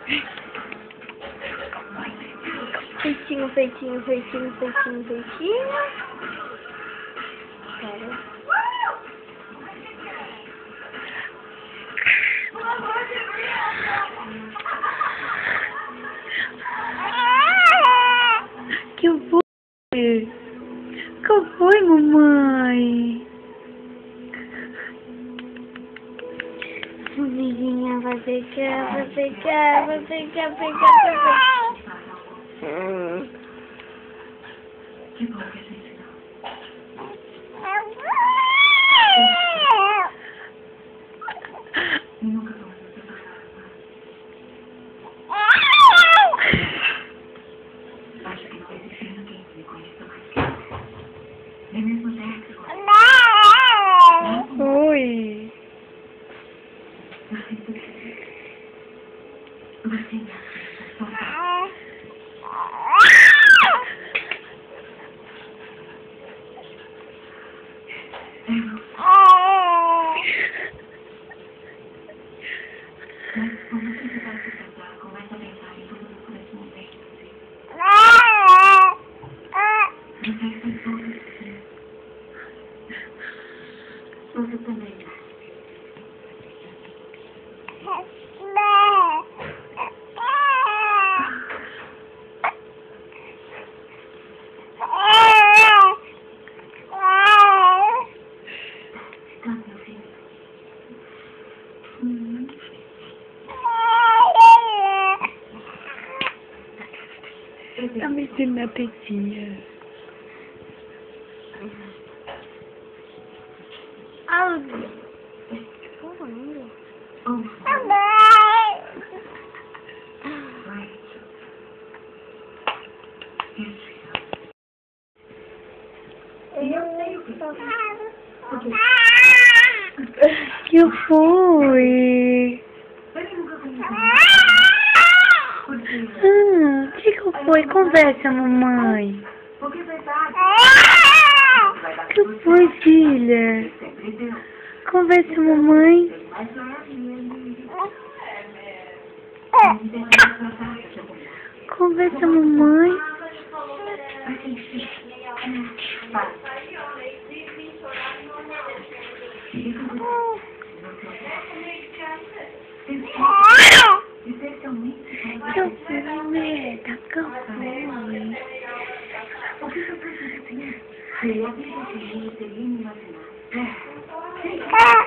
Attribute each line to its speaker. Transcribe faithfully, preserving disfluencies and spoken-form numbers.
Speaker 1: Feitinho, feitinho, feitinho, feitinho, feitinho. Pera. Que foi? Que foi, mamãe? Vizinha vai pegar, vai pegar, vai pegar, pegar, pegar. Hum.
Speaker 2: Que bom que a gente não. Eu nunca vou me separar, mas... Acho que não existe ninguém que me conheça mais que você. Nem mesmo Jackson.
Speaker 1: Oi.
Speaker 2: Eu sinto que... Você me aceita, só faz. Eu não sei. Mas quando você vai se sentar, começa a pensar em tudo por esse momento. Você tem todos os seus. Você também dá. Tá, meu filho? Hum.
Speaker 1: Tá mexendo na tetinha. Ah, chorando. Que foi? Ah, que que foi? Conversa, mamãe. Que foi, filha? Conversa, mamãe. Conversa, mamãe. Eu fui merda, calma.
Speaker 2: O que eu preciso ter? Se eu tivesse seria me imaginar.